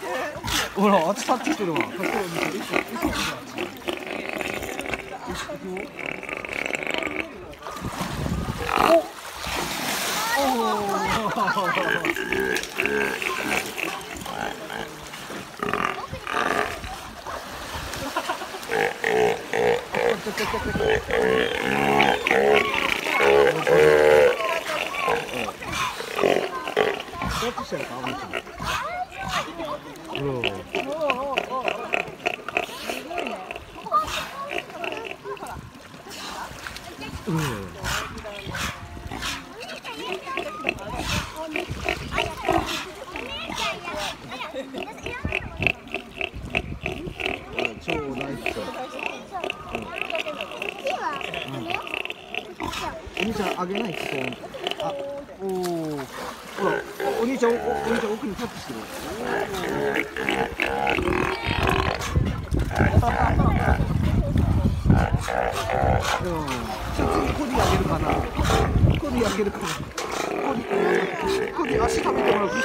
ほら、あっち立ってきてるわ。お兄ちゃんあげないって言ったよ。あ、おお。ほら、お兄ちゃん奥にタッチしてる。次コディあげるかな。コディあげるかな。コディ足食べてもらう。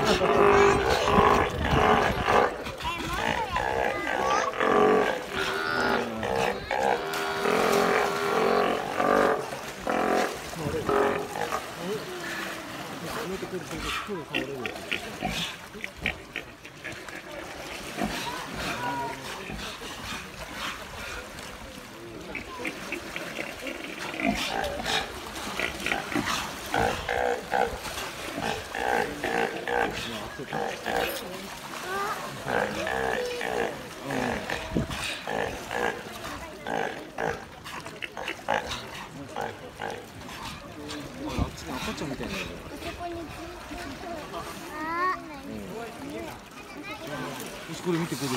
赤ちゃんみたいな。これ見てこれ。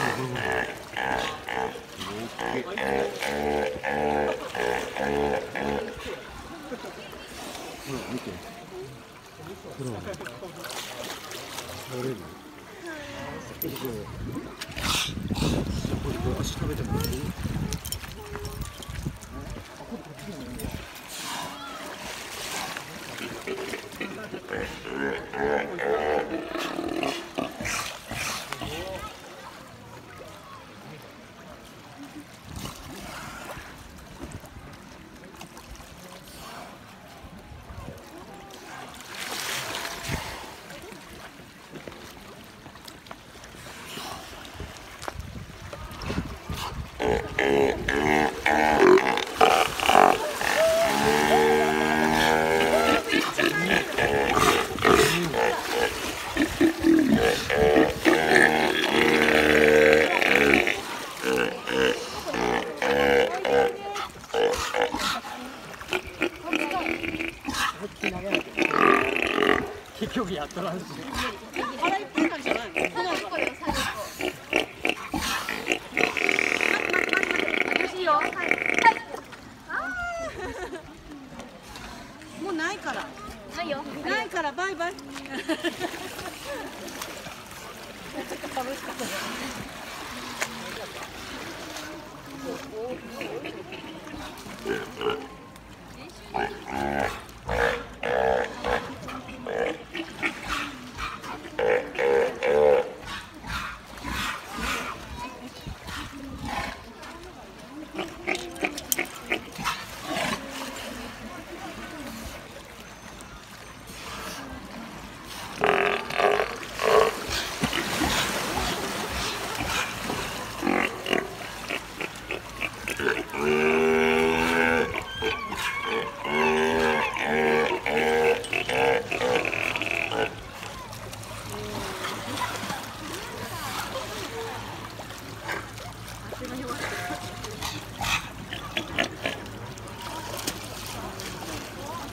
ほら見て。ほら。倒れる。これ足食べてもらう。結局やったらしい。 あれ一本じゃない。いいよ。はい。もうないから。ないよ。ないからバイバイ。めっちゃ楽しかった。